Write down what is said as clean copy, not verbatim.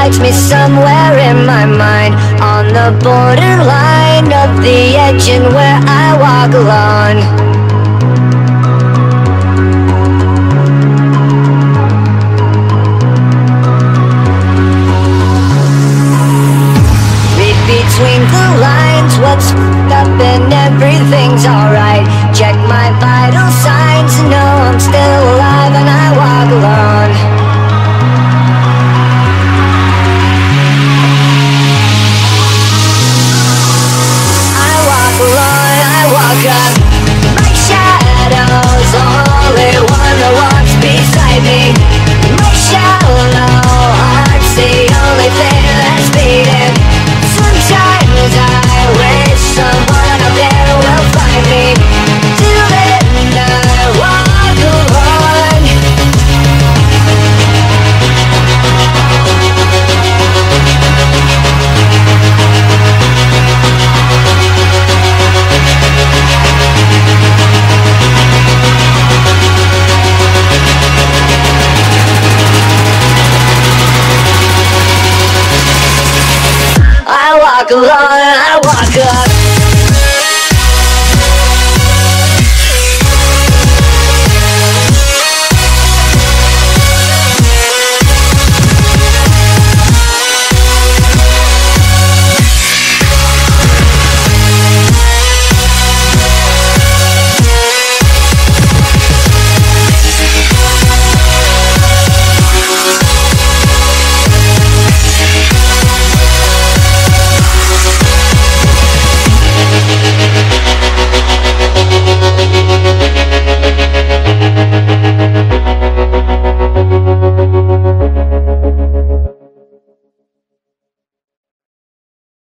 likes me somewhere in my mind, on the borderline of the edge and where I walk alone. Between the lines, what's up and everything's alright. Check my vital signs and know I'm still alive and I walk alone. I walk alone, I walk up. My shadow's the only one that walks beside me. My shallow heart's the only thing that's beating. Sometimes I wish someone out there will find me. Till then I walk alone. I walk alone.